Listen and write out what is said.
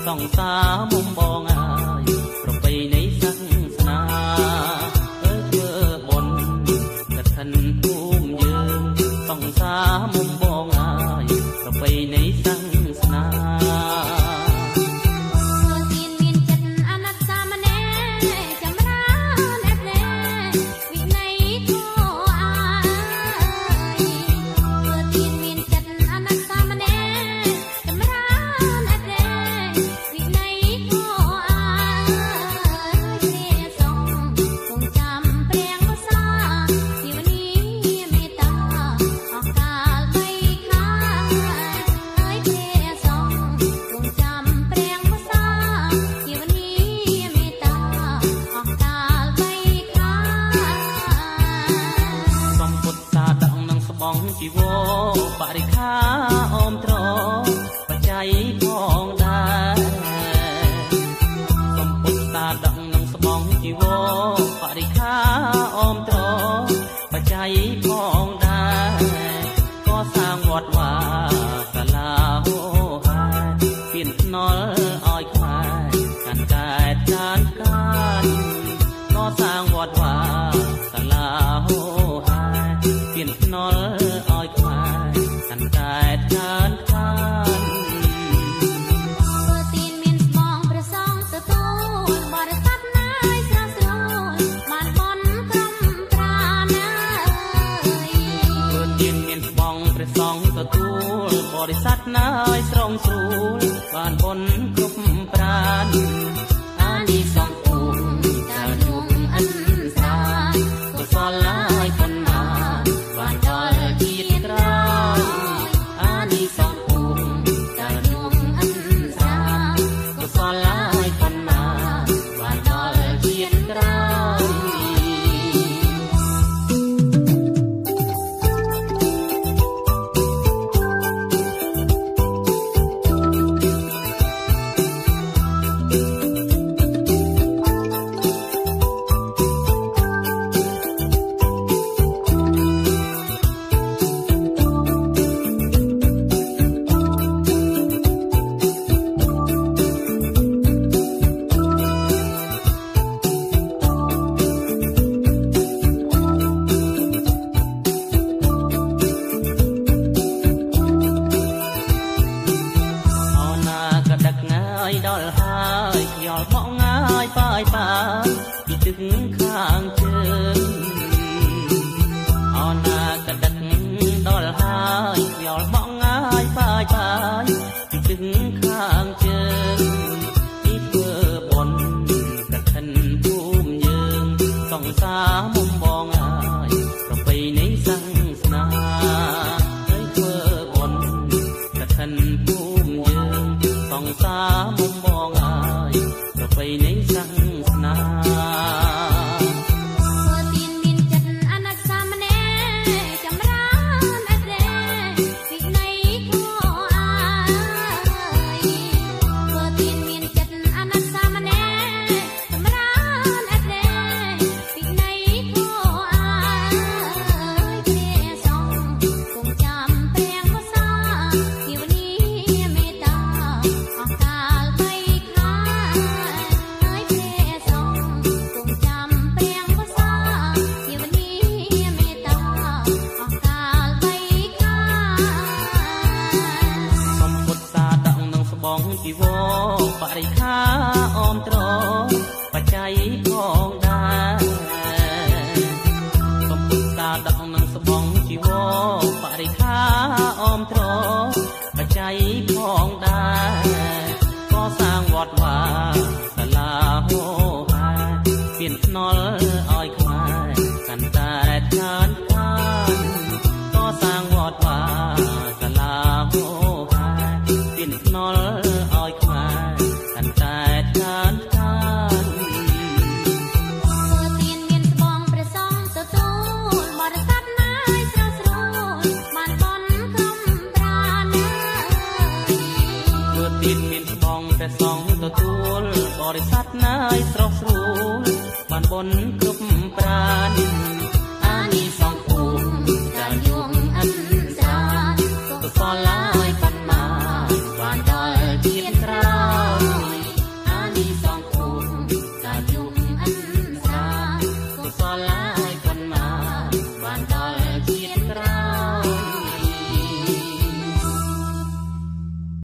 องสามุมบองอายประไปในสังสนาเพื่อบนกระทันภูมิยืนต้องสามุมบองอายประไปในสังสนาជីវរបរិខាអមត្របច្ច័យផងដែរសំពុទ្ធតាដឹកនឹងស្បងជីវរបរិខាអមត្របច្ច័យផងដែរក៏សាងវត្តវាសាលាហោហាពៀនភ្នល់ឲ្យខ្មែរកាន់តែចានកានក៏សាងវត្តវាសាលាហោហាពៀនភ្នល់ទទួលបរិស័ទណាយស្រងស្រួលបានបុណ្យគ្រប់ប្រានអានិសង្ឃពុំតានុំអិនសាកុសលឡាយប៉ុណ្ណាបានដល់ជាតិក្រោយអានិសង្ឃពុំតានុំអិនសាកុសលឡាយប៉ុណ្ណាបានដល់ជាតិក្រោយដល់ហើយខ្យល់បក់ងាយប៉ាយប៉ាពីទឹកខាងជើងអនាគតដល់ហើយខ្យល់បក់ងាយប៉ាយប៉ាពីទឹកខាងជើងពីធ្វើបុណ្យកឋិនភូមិយើងសង្សារមុំបងហើយប្រពៃណីសង្ឃស្នាហើយធ្វើបុណ្យកឋិនភូមិយើងសង្សារមុំបងហើយប្រពៃណីសង្ឃស្នាជីវរបរិខាអមត្របច្ច័យផងដែរសំពុទ្ធតាដឹកនឹងស្បងជីវរបរិខាអមត្របច្ច័យផងដែរក៏សាងវត្តវាសាលាហោហាពៀនភ្នល់ឲ្យខ្មែរកាន់តែចានកានក៏សាងវត្តវាសាលាហោហាពៀនភ្នល់សងទទួលបរិស័ទណាយស្រស់ស្រួលបានបុណ្យគ្រប់ប្រាន